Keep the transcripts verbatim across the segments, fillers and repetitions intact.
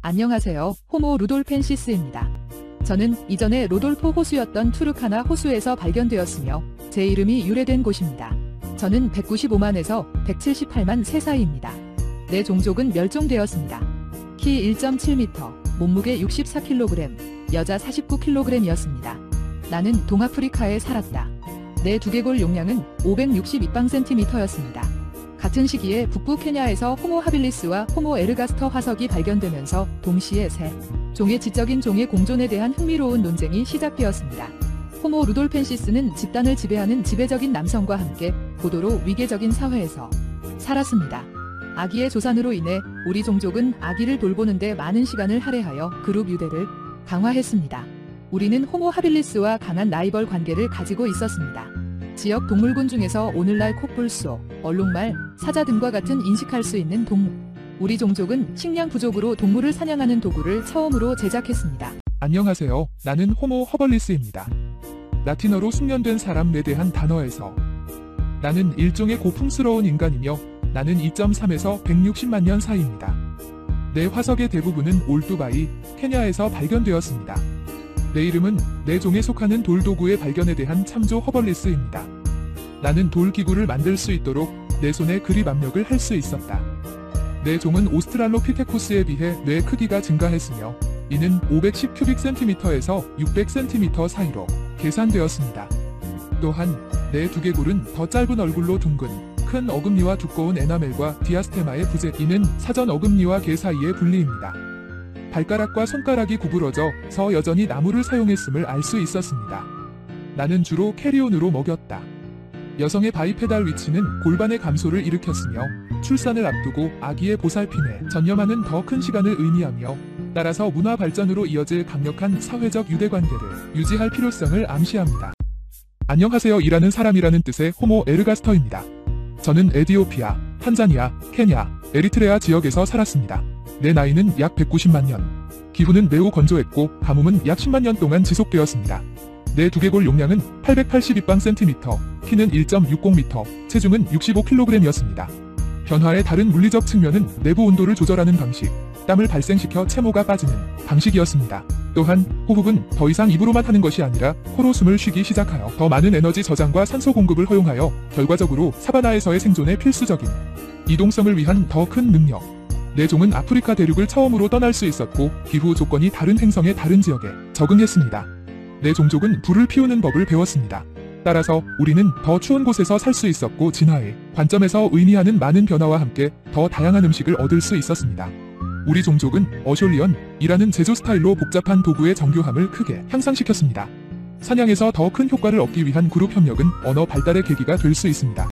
안녕하세요. 호모 루돌펜시스입니다. 저는 이전에 로돌포 호수였던 투르카나 호수에서 발견되었으며 제 이름이 유래된 곳입니다. 저는 백구십오만에서 백칠십팔만 세 사이입니다. 내 종족은 멸종되었습니다. 키 일 점 칠 미터, 몸무게 육십사 킬로그램, 여자 사십구 킬로그램이었습니다. 나는 동아프리카에 살았다. 내 두개골 용량은 오백육십이 센티미터였습니다. 같은 시기에 북부 케냐에서 호모 하빌리스와 호모 에르가스터 화석이 발견되면서 동시에 새 종의 지적인 종의 공존에 대한 흥미로운 논쟁이 시작되었습니다. 호모 루돌펜시스는 집단을 지배하는 지배적인 남성과 함께 고도로 위계적인 사회에서 살았습니다. 아기의 조산으로 인해 우리 종족은 아기를 돌보는 데 많은 시간을 할애하여 그룹 유대를 강화했습니다. 우리는 호모 하빌리스와 강한 라이벌 관계를 가지고 있었습니다. 지역 동물군 중에서 오늘날 콧불소, 얼룩말, 사자 등과 같은 인식할 수 있는 동물. 우리 종족은 식량 부족으로 동물을 사냥하는 도구를 처음으로 제작했습니다. 안녕하세요. 나는 호모 허벌리스입니다. 라틴어로 숙련된 사람에 대한 단어에서 나는 일종의 고풍스러운 인간이며 나는 이 점 삼에서 백육십만 년 사이입니다. 내 화석의 대부분은 올두바이, 케냐에서 발견되었습니다. 내 이름은 내 종에 속하는 돌도구의 발견에 대한 참조 허벌리스입니다. 나는 돌기구를 만들 수 있도록 내 손에 그립 압력을 할 수 있었다. 내 종은 오스트랄로피테쿠스에 비해 뇌 크기가 증가했으며 이는 오백십 큐빅 센티미터에서 육백 센티미터 사이로 계산되었습니다. 또한 내 두개골은 더 짧은 얼굴로 둥근 큰 어금니와 두꺼운 에나멜과 디아스테마의 부재, 이는 사전 어금니와 개 사이의 분리입니다. 발가락과 손가락이 구부러져서 여전히 나무를 사용했음을 알 수 있었습니다. 나는 주로 캐리온으로 먹였다. 여성의 바이페달 위치는 골반의 감소를 일으켰으며 출산을 앞두고 아기의 보살핌에 전념하는 더 큰 시간을 의미하며 따라서 문화 발전으로 이어질 강력한 사회적 유대관계를 유지할 필요성을 암시합니다. 안녕하세요. 일하는 사람이라는 뜻의 호모 에르가스터입니다. 저는 에디오피아, 탄자니아, 케냐, 에리트레아 지역에서 살았습니다. 내 나이는 약 백구십만 년. 기후는 매우 건조했고 가뭄은 약 십만 년 동안 지속되었습니다. 내 두개골 용량은 팔백팔십이 센티미터, 키는 일 점 육공 미터, 체중은 육십오 킬로그램이었습니다. 변화의 다른 물리적 측면은 내부 온도를 조절하는 방식, 땀을 발생시켜 채모가 빠지는 방식이었습니다. 또한 호흡은 더 이상 입으로만 하는 것이 아니라 코로 숨을 쉬기 시작하여 더 많은 에너지 저장과 산소 공급을 허용하여 결과적으로 사바나에서의 생존에 필수적인 이동성을 위한 더 큰 능력. 내 종은 아프리카 대륙을 처음으로 떠날 수 있었고 기후 조건이 다른 행성의 다른 지역에 적응했습니다. 내 종족은 불을 피우는 법을 배웠습니다. 따라서 우리는 더 추운 곳에서 살 수 있었고 진화의 관점에서 의미하는 많은 변화와 함께 더 다양한 음식을 얻을 수 있었습니다. 우리 종족은 어숄리언이라는 제조 스타일로 복잡한 도구의 정교함을 크게 향상시켰습니다. 사냥에서 더 큰 효과를 얻기 위한 그룹 협력은 언어 발달의 계기가 될 수 있습니다.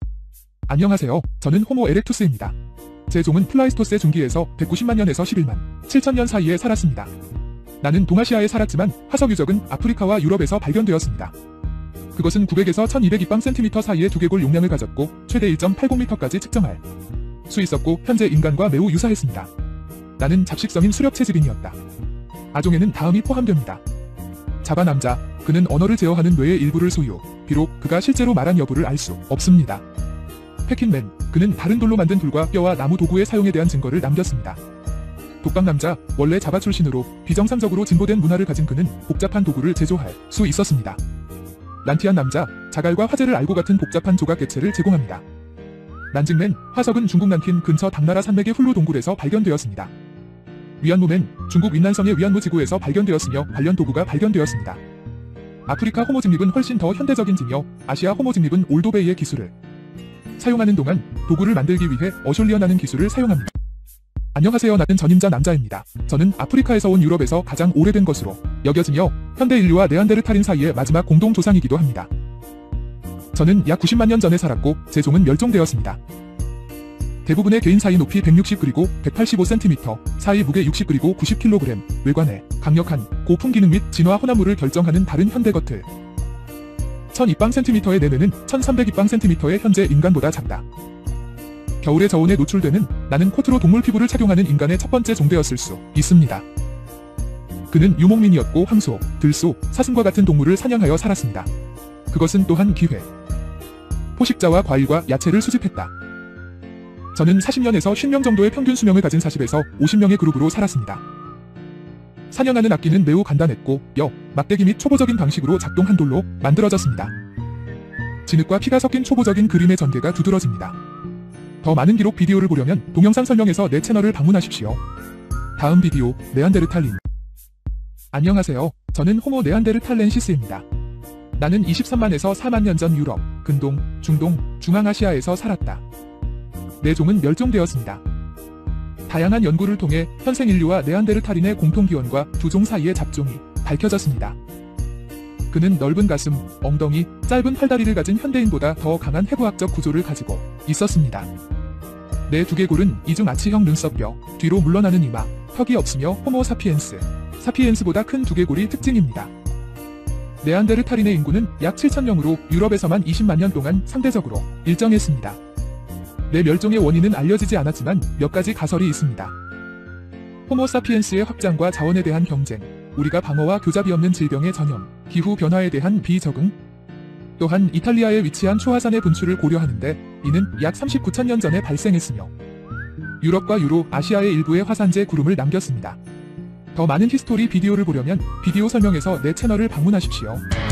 안녕하세요. 저는 호모 에렉투스입니다. 제 종은 플라이스토세 중기에서 백구십만 년에서 십일만 칠천 년 사이에 살았습니다. 나는 동아시아에 살았지만 화석 유적은 아프리카와 유럽에서 발견되었습니다. 그것은 구백에서 천이백이 센티미터 사이의 두개골 용량을 가졌고 최대 일 점 팔공 미터까지 측정할 수 있었고 현재 인간과 매우 유사했습니다. 나는 잡식성인 수렵체질인이었다. 아종에는 다음이 포함됩니다. 자바 남자, 그는 언어를 제어하는 뇌의 일부를 소유, 비록 그가 실제로 말한 여부를 알 수 없습니다. 패킨맨, 그는 다른 돌로 만든 불과 뼈와 나무 도구의 사용에 대한 증거를 남겼습니다. 독방 남자, 원래 자바 출신으로 비정상적으로 진보된 문화를 가진 그는 복잡한 도구를 제조할 수 있었습니다. 란티안 남자, 자갈과 화재를 알고 같은 복잡한 조각 개체를 제공합니다. 난징맨, 화석은 중국 난킨 근처 당나라 산맥의 훌루 동굴에서 발견되었습니다. 위안무맨, 중국 윈난성의 위안무 지구에서 발견되었으며 관련 도구가 발견되었습니다. 아프리카 호모 직립은 훨씬 더 현대적인지며 아시아 호모 직립은 올도베이의 기술을 사용하는 동안 도구를 만들기 위해 어숄리언하는 기술을 사용합니다. 안녕하세요. 나는 전임자 남자입니다. 저는 아프리카에서 온 유럽에서 가장 오래된 것으로 여겨지며 현대 인류와 네안데르탈인 사이의 마지막 공동 조상이기도 합니다. 저는 약 구십만 년 전에 살았고 제 종은 멸종되었습니다. 대부분의 개인 사이 높이 백육십 그리고 백팔십오 센티미터, 사이 무게 육십 그리고 구십 킬로그램, 외관에 강력한 고품 기능 및 진화 혼합물을 결정하는 다른 현대 것들. 천이 센티미터의 내뇌는 천삼백이 센티미터의 현재 인간보다 작다. 겨울의 저온에 노출되는 나는 코트로 동물 피부를 착용하는 인간의 첫 번째 종되었을 수 있습니다. 그는 유목민이었고 황소, 들소, 사슴과 같은 동물을 사냥하여 살았습니다. 그것은 또한 기회, 포식자와 과일과 야채를 수집했다. 저는 사십 년에서 쉰 명 정도의 평균 수명을 가진 사십에서 오십 명의 그룹으로 살았습니다. 사냥하는 악기는 매우 간단했고 여, 막대기 및 초보적인 방식으로 작동한 돌로 만들어졌습니다. 진흙과 피가 섞인 초보적인 그림의 전개가 두드러집니다. 더 많은 기록 비디오를 보려면 동영상 설명에서 내 채널을 방문하십시오. 다음 비디오, 네안데르탈린. 안녕하세요. 저는 호모 네안데르탈렌시스입니다. 나는 이십삼만에서 사만 년 전 유럽, 근동, 중동, 중앙아시아에서 살았다. 내 종은 멸종되었습니다. 다양한 연구를 통해 현생 인류와 네안데르탈인의 공통기원과 두 종 사이의 잡종이 밝혀졌습니다. 그는 넓은 가슴, 엉덩이, 짧은 팔다리를 가진 현대인보다 더 강한 해부학적 구조를 가지고 있었습니다. 내 두개골은 이중 아치형 눈썹뼈, 뒤로 물러나는 이마, 턱이 없으며 호모 사피엔스, 사피엔스보다 큰 두개골이 특징입니다. 네안데르탈인의 인구는 약 칠천 명으로 유럽에서만 이십만 년 동안 상대적으로 일정했습니다. 내 멸종의 원인은 알려지지 않았지만 몇 가지 가설이 있습니다. 호모 사피엔스의 확장과 자원에 대한 경쟁, 우리가 방어와 교잡이 없는 질병의 전염, 기후 변화에 대한 비적응, 또한 이탈리아에 위치한 초화산의 분출을 고려하는데 이는 약 삼십구천 년 전에 발생했으며 유럽과 유로, 아시아의 일부에 화산재 구름을 남겼습니다. 더 많은 히스토리 비디오를 보려면 비디오 설명에서 내 채널을 방문하십시오.